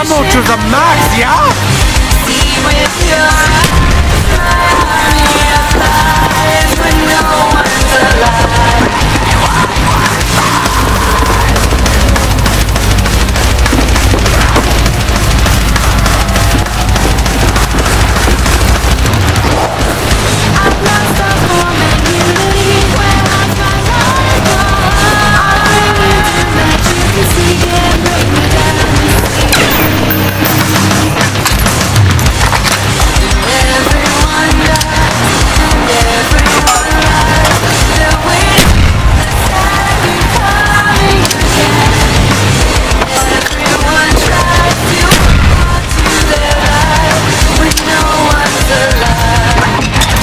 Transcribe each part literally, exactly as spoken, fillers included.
ammo to the max, yeah? See with your eyes when no one's alive. I've lost the form and unity where I find life. I'll bring you to that you can see and break me down. Everyone dies and everyone lies. The wind has you coming again. Everyone tries to hold to their life when no one's alive.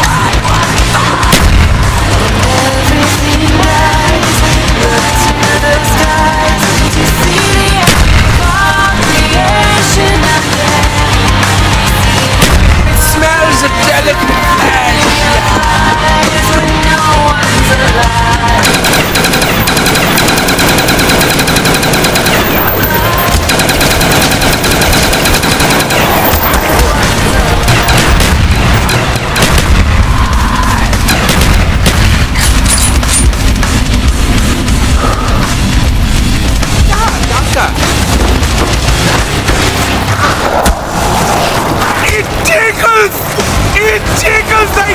Everything dies. Look to the skies to see the end of all creation out there. It smells a delicate ash. When no one's alive. It tickles! It tickles the